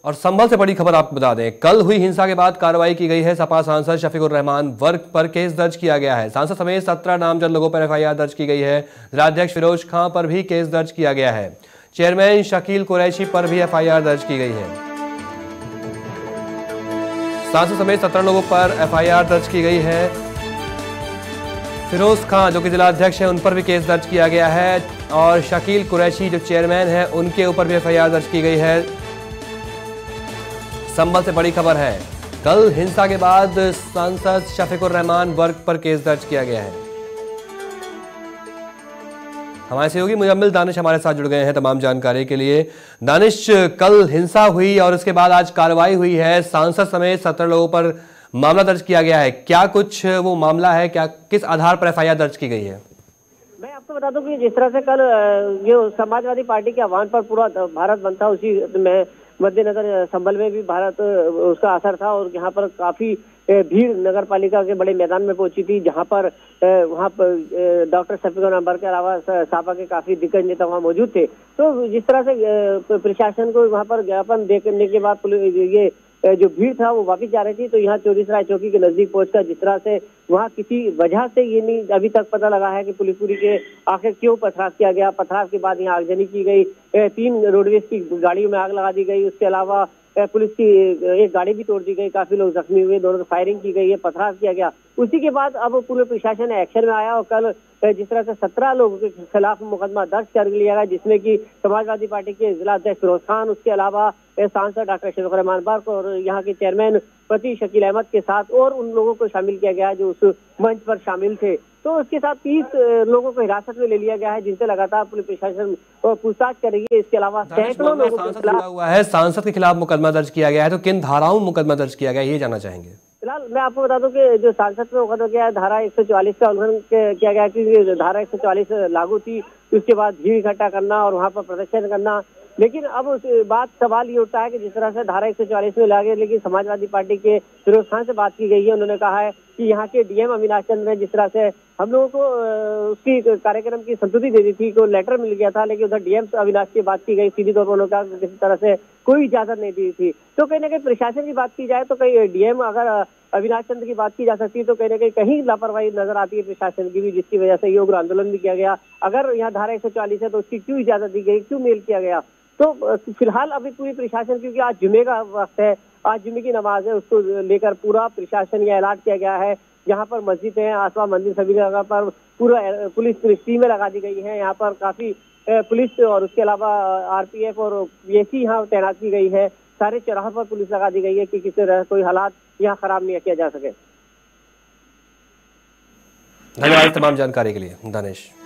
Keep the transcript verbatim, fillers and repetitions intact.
और संभल से बड़ी खबर आपको बता दें, कल हुई हिंसा के बाद कार्रवाई की गई है। सपा सांसद शफीकुर रहमान वर्ग पर केस दर्ज किया गया है। सांसद समेत सत्रह नामजद लोगों पर एफआईआर दर्ज की गई है। जिलाध्यक्ष फिरोज खां पर भी केस दर्ज किया गया है। चेयरमैन शकील कुरैशी पर भी एफआईआर दर्ज की गई है। सांसद समेत सत्रह लोगों पर एफआईआर दर्ज की गई है। फिरोज खां जो कि जिलाध्यक्ष है, उन पर भी केस दर्ज किया गया है और शकील कुरैशी जो चेयरमैन है, उनके ऊपर भी एफआईआर दर्ज की गई है। संभल से बड़ी खबर है, कल हिंसा के बाद सांसद शफीकुर रहमान वर्ग पर केस दर्ज किया गया है। हमारे सहयोगी मुजम्मिल दानिश हमारे साथ जुड़ गए हैं तमाम जानकारी के लिए। दानिश, कल हिंसा हुई और उसके बाद आज कार्रवाई हुई है। सांसद समेत सत्रह लोगों पर मामला दर्ज किया गया है। क्या कुछ वो मामला है, क्या किस आधार पर एफआईआर दर्ज की गई है? मैं आपको बता दूं कि जिस तरह से कल जो समाजवादी पार्टी के आह्वान पर पूरा भारत बंद था, उसी में मद्देनजर संभल में भी भारत उसका असर था और यहाँ पर काफी भीड़ नगर पालिका के बड़े मैदान में पहुंची थी, जहाँ पर वहाँ पर डॉक्टर शफीकुर रहमान के अलावा सापा के काफी दिग्गज नेता वहाँ मौजूद थे। तो जिस तरह से प्रशासन को वहाँ पर ज्ञापन देने के बाद ये जो भीड़ था वो वापस जा रही थी, तो यहाँ चौरीसराय चौकी के नजदीक पहुंचकर जिस तरह से वहाँ किसी वजह से ये नहीं अभी तक पता लगा है कि पुलिस पूरी के आखिर क्यों पथराव किया गया। पथराव के बाद यहाँ आगजनी की गई, तीन रोडवेज की गाड़ियों में आग लगा दी गई। उसके अलावा पुलिस की एक गाड़ी भी तोड़ दी गई, काफी लोग जख्मी हुए, दोनों फायरिंग की गई है, पथराव किया गया। उसी के बाद अब पूरे प्रशासन एक्शन में आया और कल जिस तरह से सत्रह लोगों के खिलाफ मुकदमा दर्ज कर लिया गया, जिसमें कि समाजवादी पार्टी के जिला अध्यक्ष फिरोज खान, उसके अलावा सांसद डॉक्टर शफीकुर रहमान वर्ग और यहाँ के चेयरमैन पति शकील अहमद के साथ और उन लोगों को शामिल किया गया है जो उस मंच पर शामिल थे। तो उसके साथ तीस लोगों को हिरासत में ले लिया गया है, जिनसे लगातार पुलिस प्रशासन पूछताछ कर रही है। इसके अलावा सैकड़ों लोगों के खिलाफ हुआ है, सांसद के खिलाफ मुकदमा दर्ज किया गया है, तो किन धाराओं में मुकदमा दर्ज किया गया ये जानना चाहेंगे। फिलहाल मैं आपको बता दूं कि जो सांसद में मुकदमा किया है, धारा एक सौ चौवालीस का उल्लंघन किया गया, क्योंकि धारा एक सौ चौवालीस लागू थी। उसके बाद भीड़ इकट्ठा करना और वहाँ पर प्रदर्शन करना, लेकिन अब उस बात सवाल ये उठता है कि जिस तरह से धारा एक सौ चौवालीस में लागे, लेकिन समाजवादी पार्टी के फिरोज खान से बात की गई है। उन्होंने कहा है कि यहाँ के डीएम अविनाश चंद्र ने जिस तरह से हम लोगों को उसकी कार्यक्रम की संतुष्टि दे दी थी, को लेटर मिल गया था, लेकिन उधर डीएम अविनाश की बात की गई सीधी तौर पर, उन्होंने कहा कि किसी तरह से कोई इजाजत नहीं दी थी। तो कहीं ना कहीं प्रशासन की बात की जाए तो कहीं डीएम अगर अविनाश चंद्र की बात की जा सकती है, तो कहीं ना कहीं कहीं लापरवाही नजर आती है प्रशासन की भी, जिसकी वजह से ये उग्र आंदोलन भी किया गया। अगर यहाँ धारा एक सौ चालीस है तो उसकी क्यों इजाजत दी गई, क्यों मेल किया गया? तो फिलहाल अभी पूरी प्रशासन, क्योंकि आज जुमे का वक्त है, आज जुमे की नमाज है, उसको लेकर पूरा प्रशासन ये अलर्ट किया गया है। यहाँ पर मस्जिद है, आसपास मंदिर, सभी जगह पर पूरा पुलिस टीमें लगा दी गई हैं। यहाँ पर काफी पुलिस और उसके अलावा आरपीएफ और पीएसी यहाँ तैनात की गई है। सारे चौराहों पर पुलिस लगा दी गई है कि किसी तरह कोई हालात यहाँ खराब नहीं किया जा सके। धन्यवाद तमाम जानकारी के लिए दानिश।